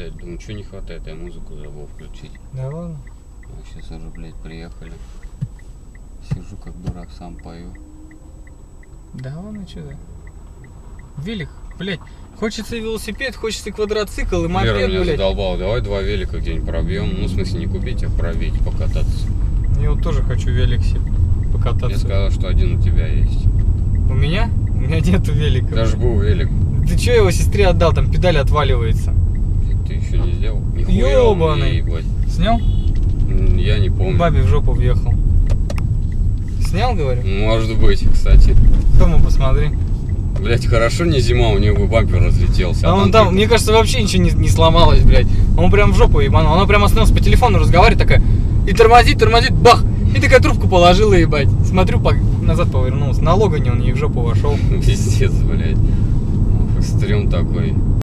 блядь, думаю, что не хватает, я музыку забыл включить. Да ладно? А сейчас уже, блядь, приехали. Сижу как дурак, сам пою. Да ладно, что да? Велик, блядь. Хочется велосипед, хочется квадроцикл и мопед, Лера меня блядь. задолбал, давай 2 велика где-нибудь пробьем. Ну, в смысле, не купить, а пробить, покататься. Я вот тоже хочу велик себе покататься. Я сказал, что один у тебя есть. У меня? У меня нету велика. Даже был велик. Ты чё его сестре отдал? Там педаль отваливается. Ты еще не сделал? Нихуя он не Ёбаный. ебать. Снял? Я не помню. Бабе в жопу въехал. Снял, говорю? Может быть, кстати. Кому посмотри. Блять, хорошо не зима, у него бы бампер разлетелся. А он там, мне кажется, вообще ничего не сломалось, блядь. Он прям в жопу ебанул. Она прям остановилась по телефону, разговаривает такая. И тормозит, бах! И такая трубку положила, ебать. Смотрю, назад повернулся. На логане он ей в жопу вошел. Пиздец, блядь. Стрём такой.